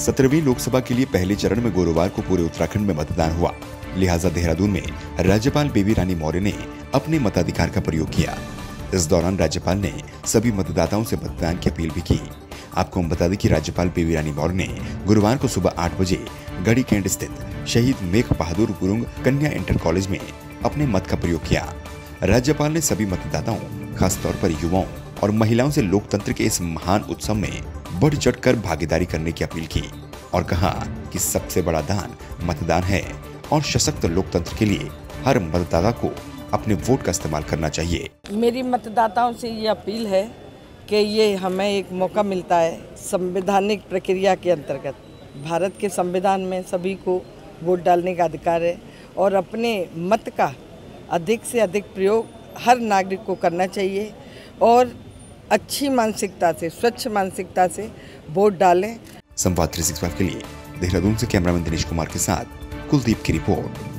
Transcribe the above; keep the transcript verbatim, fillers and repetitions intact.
सत्रहवीं लोकसभा के लिए पहले चरण में गुरुवार को पूरे उत्तराखंड में मतदान हुआ। लिहाजा देहरादून में राज्यपाल बेबी रानी मौर्य ने अपने मताधिकार का प्रयोग किया। इस दौरान राज्यपाल ने सभी मतदाताओं से मतदान की अपील भी की। आपको हम बता दें कि राज्यपाल बेबी रानी मौर्य ने गुरुवार को सुबह आठ बजे गढ़ी कैंट स्थित शहीद मेघ बहादुर गुरुंग कन्या इंटर कॉलेज में अपने मत का प्रयोग किया। राज्यपाल ने सभी मतदाताओं, खासतौर पर युवाओं और महिलाओं से लोकतंत्र के इस महान उत्सव में बढ़ चढ़कर भागीदारी करने की अपील की और कहा कि सबसे बड़ा दान मतदान है और सशक्त लोकतंत्र के लिए हर मतदाता को अपने वोट का इस्तेमाल करना चाहिए। मेरी मतदाताओं से ये अपील है कि ये हमें एक मौका मिलता है संवैधानिक प्रक्रिया के अंतर्गत। भारत के संविधान में सभी को वोट डालने का अधिकार है और अपने मत का अधिक से अधिक प्रयोग हर नागरिक को करना चाहिए और अच्छी मानसिकता से, स्वच्छ मानसिकता से वोट डालें। संवाद तीन सौ पैंसठ के लिए देहरादून से कैमरामैन दिनेश कुमार के साथ कुलदीप की रिपोर्ट।